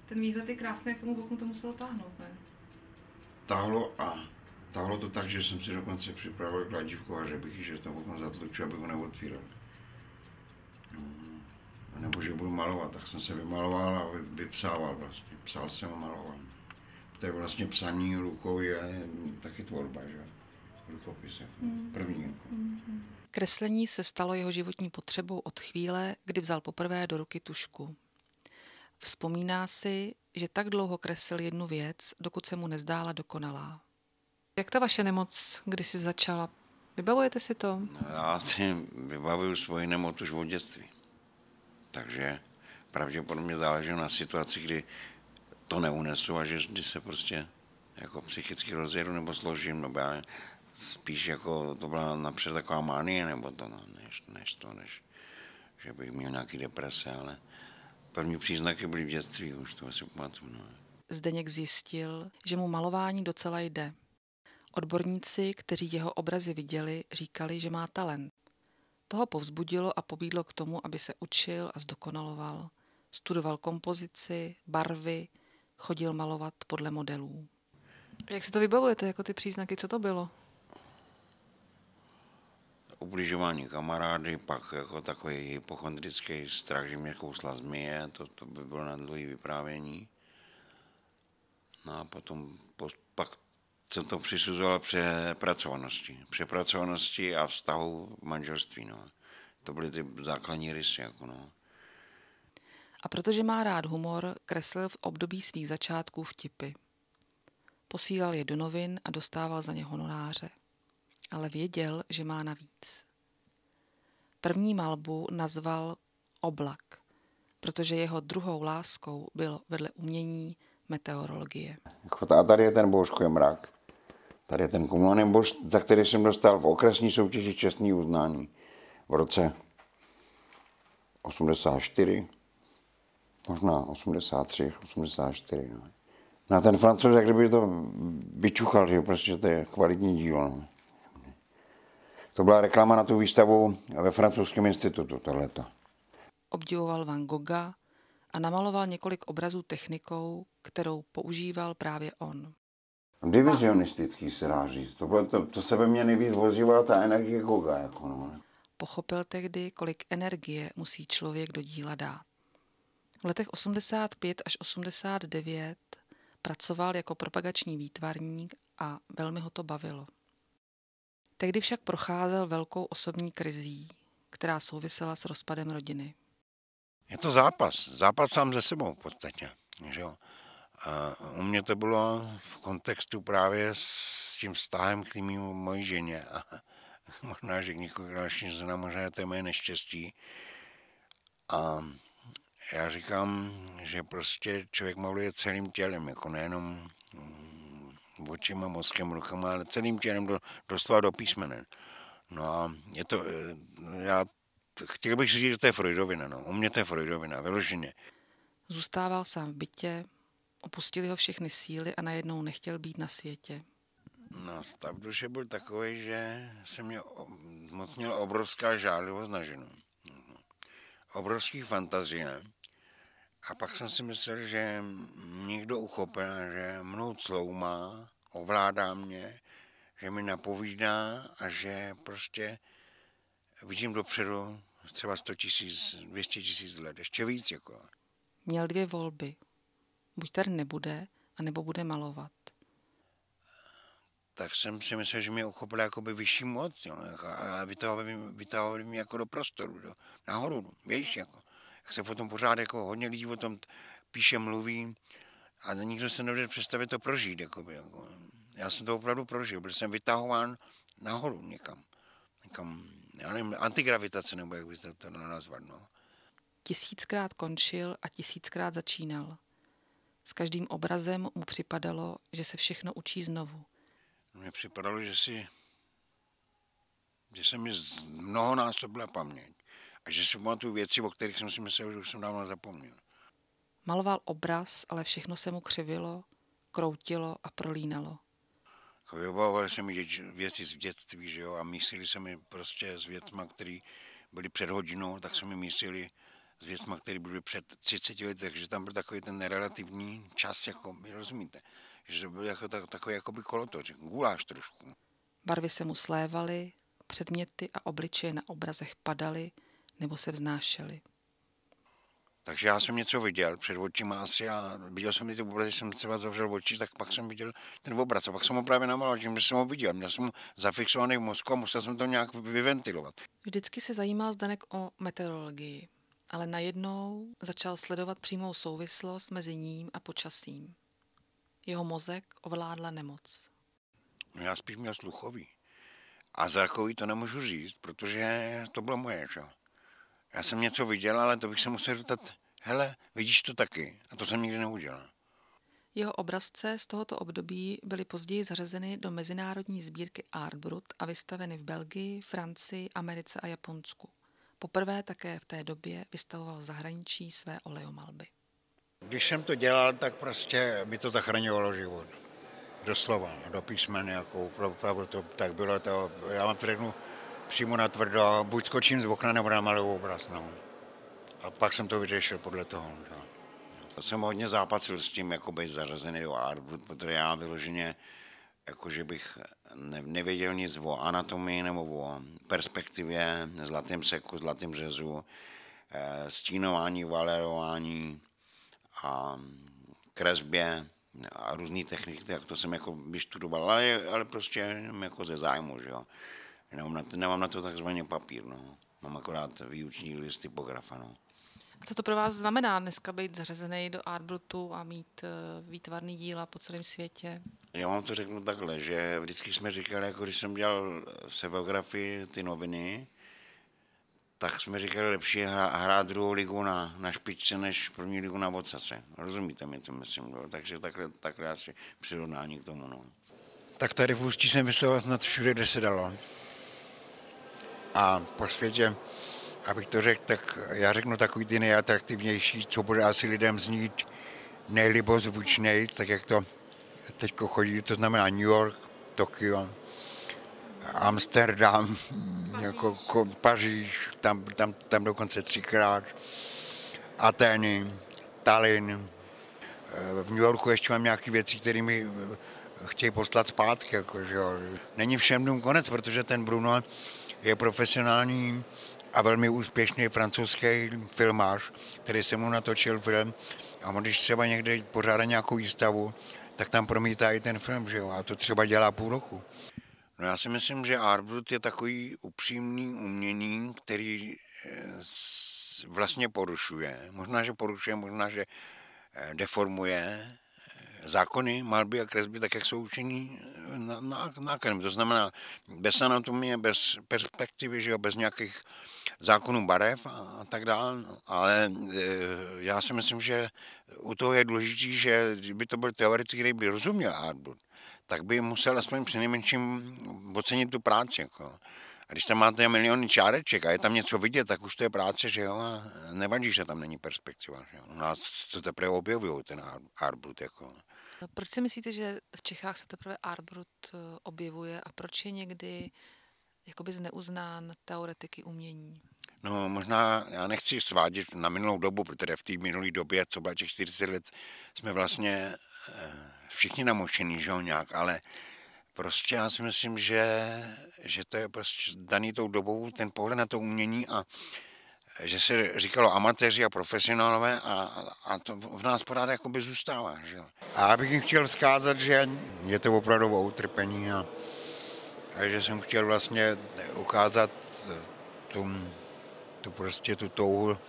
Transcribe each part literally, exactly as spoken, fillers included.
Ten výhled je krásný, jak tomu oknu to muselo táhnout, ne? Táhlo a táhlo to tak, že jsem si dokonce připravil kladívku a řebíky, že to okno zatluču, abych ho neotvíral. Nebo že budu malovat, tak jsem se vymaloval a vypsával vlastně. Psal jsem a maloval. To je vlastně psaní rukou je taky tvorba, že? Rukopis jako první. Jako. Kreslení se stalo jeho životní potřebou od chvíle, kdy vzal poprvé do ruky tužku. Vzpomíná si, že tak dlouho kreslil jednu věc, dokud se mu nezdála dokonalá. Jak ta vaše nemoc kdysi začala? Vybavujete si to? No, já si vybavuju svoji nemoc už od dětství. Takže pravděpodobně záleží na situaci, kdy to neunesu a že kdy se prostě jako psychicky rozjedu nebo složím, nebo já spíš jako to byla napřed taková manie, nebo to, no, než, než to, než že bych měl nějaký deprese, ale první příznaky byly v dětství, už to asi pamatuju. No. Zdeněk zjistil, že mu malování docela jde. Odborníci, kteří jeho obrazy viděli, říkali, že má talent. Toho povzbudilo a pobídlo k tomu, aby se učil a zdokonaloval. Studoval kompozici, barvy, chodil malovat podle modelů. Jak si to vybavujete, jako ty příznaky, co to bylo? Ubližování kamarády, pak jako takový hypochondrický strach, že mě kousla zmije, to, to by bylo na dlouhé vyprávění. No a potom po, pak jsem to přisuzoval přepracovanosti. Přepracovanosti a vztahu v manželství. No. To byly ty základní rysy. Jako no. A protože má rád humor, kreslil v období svých začátků vtipy. Posílal je do novin a dostával za ně honoráře. Ale věděl, že má navíc. První malbu nazval Oblak, protože jeho druhou láskou bylo vedle umění meteorologie. A tady je ten Bouřko je mrak. Tady je ten kumulovaný bož, za který jsem dostal v okresní soutěži čestný uznání v roce osmdesát čtyři, možná osmdesát tři, osmdesát čtyři. No. Na ten Francouz, jak kdyby to vyčuchal, že prostě to je kvalitní dílo. No. To byla reklama na tu výstavu ve francouzském institutu, tohleto. Obdivoval Van Gogha a namaloval několik obrazů technikou, kterou používal právě on. Divizionistický se dá říct. To, bylo to, to se ve mně nejvíc vozívala ta energie Gogha. Jako no. Pochopil tehdy, kolik energie musí člověk do díla dát. V letech osmdesát pět až osmdesát devět pracoval jako propagační výtvarník a velmi ho to bavilo. Tehdy však procházel velkou osobní krizí, která souvisela s rozpadem rodiny. Je to zápas. Zápas sám ze sebou v podstatě. Že jo? A u mě to bylo v kontextu právě s tím vztahem k tým mojí ženě. A možná, že několik dalších znám, možná to je moje neštěstí. A já říkám, že prostě člověk maluje celým tělem, jako nejenom očima, mozkem, rukama, ale celým tělem do, doslova do písmene. No a je to, já chtěl bych říct, že to je Freudovina, no. U mě to je Freudovina, vyloženě. Zůstával sám v bytě, opustili ho všechny síly a najednou nechtěl být na světě. No, stav duše byl takový, že se mě moc měl obrovská žádlivost na ženu. Obrovský fantazie. A pak jsem si myslel, že někdo uchopil, že mnou cloumá, ovládá mě, že mi napovídá a že prostě vidím dopředu třeba sto tisíc, dvě stě tisíc let, ještě víc. Jako. Měl dvě volby. Buď tady nebude, anebo bude malovat. Tak jsem si myslel, že mě uchopila jakoby vyšší moc, jo, a vytahovali mě jako do prostoru, do, nahoru, víš, jako. Jak se potom pořád jako hodně lidí o tom píše, mluví a nikdo se nevede představit to prožít. Jakoby, jako. Já jsem to opravdu prožil, byl jsem vytahován nahoru někam. někam já nevím, antigravitace, nebo jak byste to nazvat. No. Tisíckrát končil a tisíckrát začínal. S každým obrazem mu připadalo, že se všechno učí znovu. Mně připadalo, že si, že se mi mnohonásobila paměť. A že si pamatuju věci, o kterých jsem si myslel, že už jsem dávno zapomněl. Maloval obraz, ale všechno se mu křivilo, kroutilo a prolínalo. Vybavovaly se mi věci z dětství, že jo, a mísili se mi prostě s věcma, které byly před hodinou, tak se mi mísili s věcmi, které byly před třiceti lety, takže tam byl takový ten relativní čas, jako, rozumíte, že to byl jako, takový jakoby kolotoč, guláš trošku. Barvy se mu slévaly, předměty a obličeje na obrazech padaly nebo se vznášely. Takže já jsem něco viděl před očima asi a viděl jsem ty obrazy, jsem třeba zavřel oči, tak pak jsem viděl ten obraz a pak jsem ho právě namaloval, že jsem ho viděl. Měl jsem ho zafixovaný v mozku a musel jsem to nějak vyventilovat. Vždycky se zajímal Zdeněk o meteorologii, ale najednou začal sledovat přímou souvislost mezi ním a počasím. Jeho mozek ovládla nemoc. No já spíš měl sluchový. A zrakový to nemůžu říct, protože to bylo moje, že? Já jsem něco viděl, ale to bych se musel zeptat, hele, vidíš to taky? A to jsem nikdy neudělal. Jeho obrazce z tohoto období byly později zařazeny do mezinárodní sbírky Art Brut a vystaveny v Belgii, Francii, Americe a Japonsku. Poprvé také v té době vystavoval v zahraničí své olejomalby. Když jsem to dělal, tak prostě by to zachraňovalo život. Doslova, do písmene, jako opravdu to tak bylo to, já vám to řeknu přímo natvrdo, buď skočím z okna, nebo namaluju obraz, no. A pak jsem to vyřešil podle toho. No. To jsem hodně zápasil s tím, jako být zařazený do Art Brut, protože já vyloženě, jakože bych ne, nevěděl nic o anatomii nebo o perspektivě, zlatém seku, zlatém řezu, stínování, valerování a kresbě a různý techniky, jak to jsem jako vyštudoval, ale, ale prostě jako ze zájmu, že jo. Nemám na to, nemám na to takzvaně papír, no. Mám akorát výuční list typografa, no. A co to pro vás znamená dneska být zařazený do Art Brutu a mít uh, výtvarný díla po celém světě? Já vám to řeknu takhle, že vždycky jsme říkali, jako když jsem dělal v seveografii ty noviny, tak jsme říkali, lepší je hrát druhou ligu na, na špičce, než první ligu na ocace. Rozumíte mi to, myslím, no? Takže takhle, takhle asi přirovnání k tomu, no. Tak tady v Ústí jsem vysloval snad všude, kde se dalo. A po světě, abych to řekl, tak já řeknu takový ty nejatraktivnější, co bude asi lidem znít nejlibozvučněji, tak jak to teďko chodí, to znamená New York, Tokio, Amsterdam, Paříž, jako ko, Paříž tam, tam, tam dokonce třikrát, Atény, Tallinn. V New Yorku ještě mám nějaké věci, které mi chtějí poslat zpátky. Jako, že jo. Není všem dům konec, protože ten Bruno je profesionální a velmi úspěšný francouzský filmář, který se mu natočil film. A on, když třeba někde pořádá nějakou výstavu, tak tam promítá i ten film, že jo. A to třeba dělá půl roku. No já si myslím, že Art Brut je takový upřímný umění, který vlastně porušuje. Možná, že porušuje, možná, že deformuje zákony, malby a kresby, tak jak jsou učení na, na, na akademii. To znamená bez anatomie, bez perspektivy, že jo, bez nějakých zákonů barev a, a tak dále. Ale e, já si myslím, že u toho je důležité, že kdyby to byl teoretik, který by rozuměl Art Brut, tak by musel aspoň přinejmenším ocenit tu práci. Jako. A když tam máte miliony čáreček a je tam něco vidět, tak už to je práce, že jo, a nevadí, že tam není perspektiva. Že jo. U nás to teprve objevují, ten Art Brut. Jako. Proč si myslíte, že v Čechách se teprve Art Brut objevuje a proč je někdy jakoby zneuznán teoretiky umění? No možná, já nechci svádět na minulou dobu, protože v té minulé době, co bylo těch čtyřicet let, jsme vlastně všichni namočení, že jo, nějak, ale prostě já si myslím, že, že to je prostě daný tou dobou ten pohled na to umění a že se říkalo amatéři a profesionálové a, a to v nás pořád jakoby zůstává, že jo. A já bych jim chtěl vzkázat, že je to opravdu utrpení a, a že jsem chtěl vlastně ukázat tu, tu prostě tu touhu,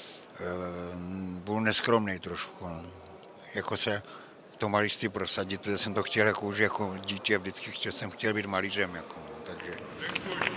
byl neskromný trošku, no. Jako se v tom malířství prosadit, protože jsem to chtěl jako už jako dítě, vždycky chtěl, jsem chtěl být malířem, jako, no, takže...